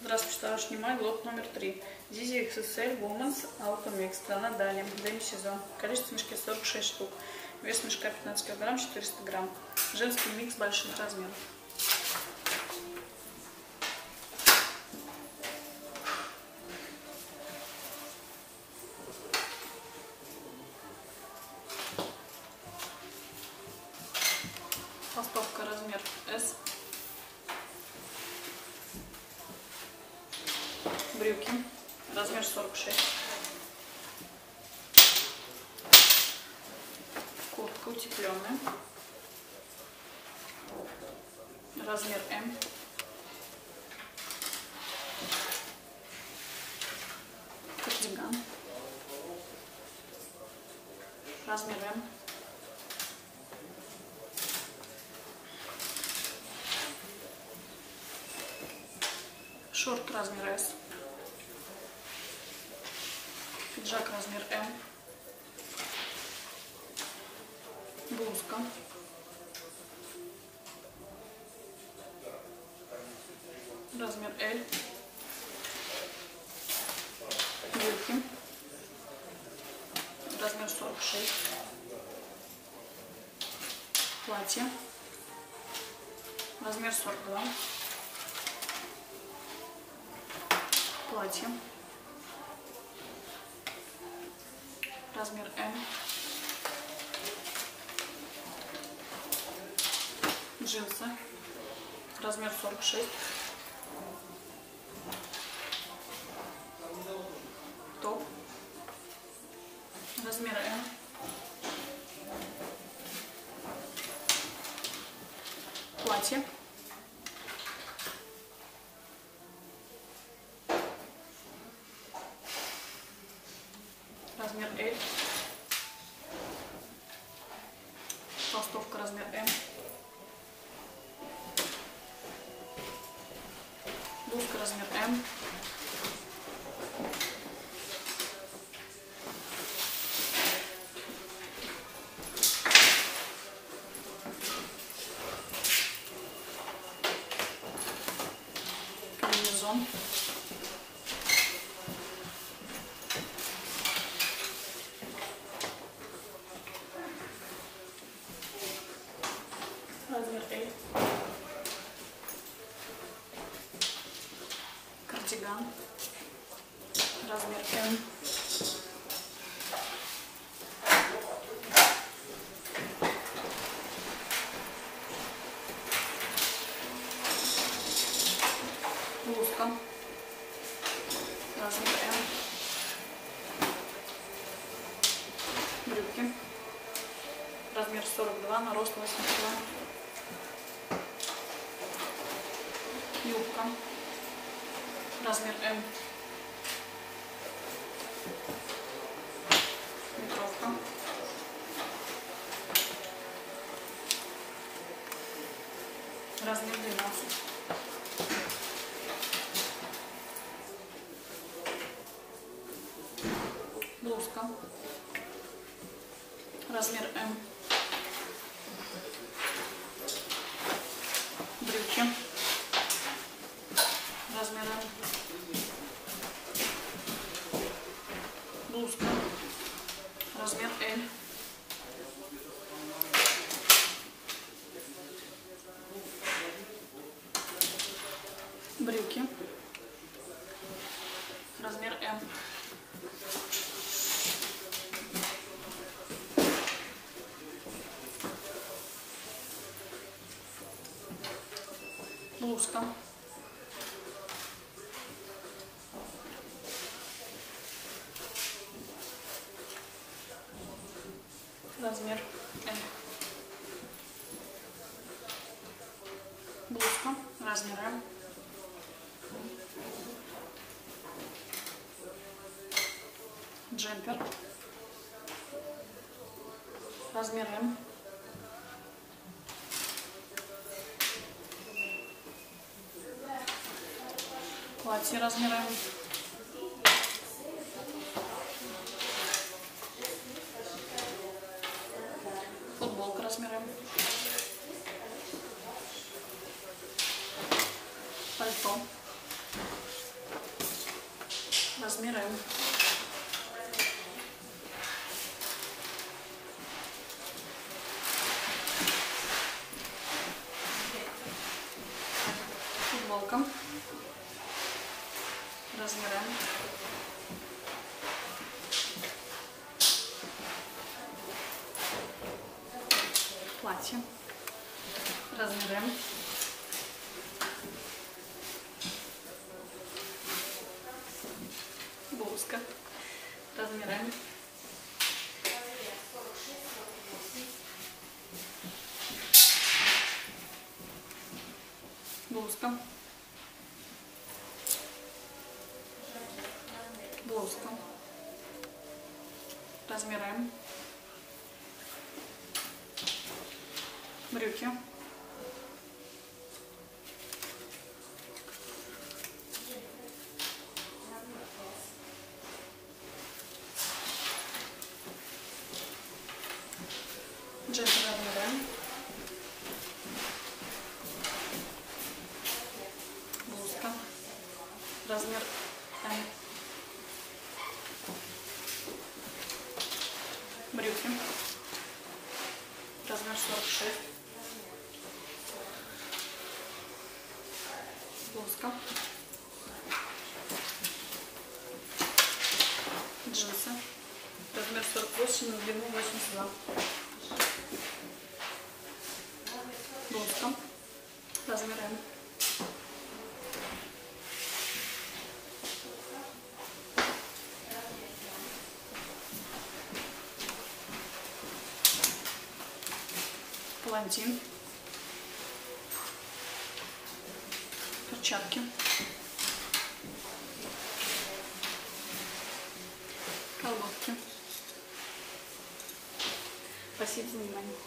Здравствуйте, товарищ, внимание, лот номер 3. Zizi XXL Women's Auto Mix. Страна Дания. Деми-сезон. Количество мешки 46 штук. Вес мешка 15 кг, 400 грамм. Женский микс больших размеров. Толстовка размер S. Брюки размер 46. Куртка утепленная. Размер М. Кардиган. Размер М. Шорт размер S. Пиджак размер М. Блузка. Размер L. Брюки. Размер 46. Платье. Размер 42. Платье. Размер М. Джинсы. Размер 46. Топ. Размер М. Платье. Размер L. Толстовка размер М. Блузка размер М. Комбинезон. Размер L. Кардиган. Размер М. Блузка. Размер М. Брюки. Размер 42 на рост 82. Юбка. Размер М. Ветровка. Размер 12. Блузка. Размер М. Брюки. Размер М. Блузка. Размер L. Брюки. Размер М. Блузка. Размер М. Блузка. Размер М. Джемпер. Размер М. Платье размер М. Футболка размер М. пальто. Размер М. Футболка. Размер М. Платье. Размер М. Блузка. Размер М. Блузка. Блузка. Размер М. Брюки. Джинсы размер М. Блузка. Размер М. Брюки. Размер 46. Блузка. Джинсы. Размер 48, на длину 82. Блузка. Размер М. Палантин. Перчатки. Колготки. Спасибо за внимание.